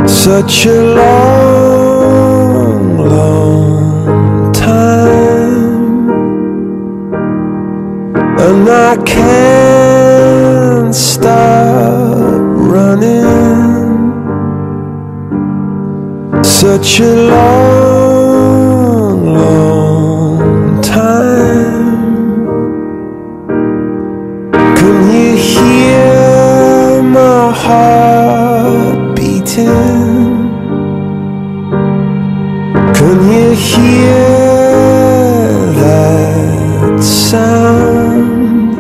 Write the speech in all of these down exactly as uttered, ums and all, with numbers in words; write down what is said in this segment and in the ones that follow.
Such a long, long time, and I can't stop running. Such a long, long time. Can you hear my heart beating? Can you hear that sound?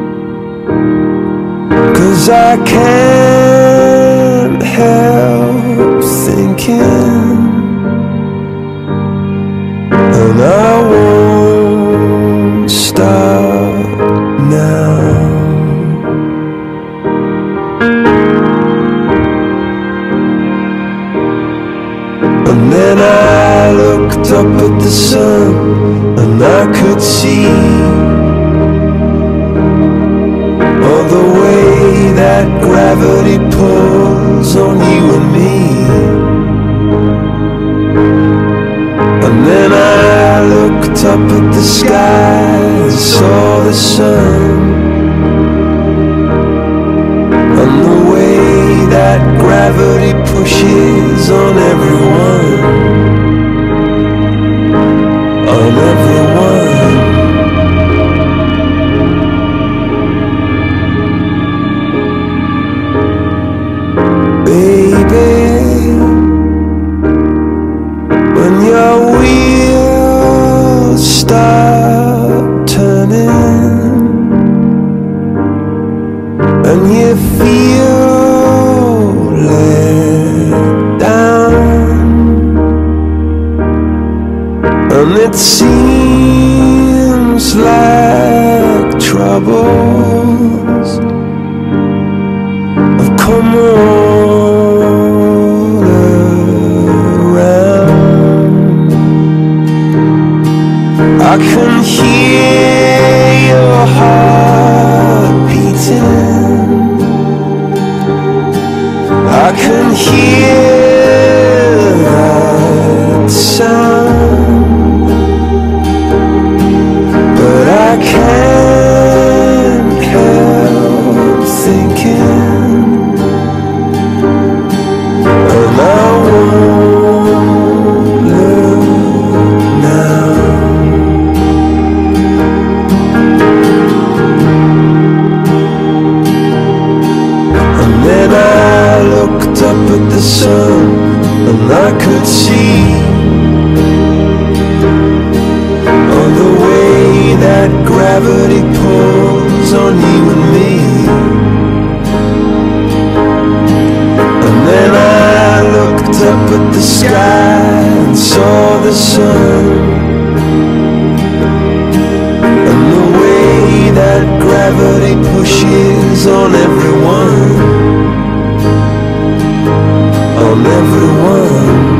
'Cause I can't help thinking, and I won't stop now. And then I looked up at the sun, and I could see all the way that gravity pulls on you and me. And then I looked up at the sky and saw the sun, and the way that gravity pushes on everyone, on everyone. Baby, when your wheels start turning and you feel let down, and it seems like troubles have come all around. I can hear your heart beating, I can hear that sound, but I can't help thinking, and I won't look now. And then I looked up at the sun, and I could see all the way that gravity pulls on you and me. And then I looked up at the sky and saw the sun, and the way that gravity pushes on everyone, on everyone.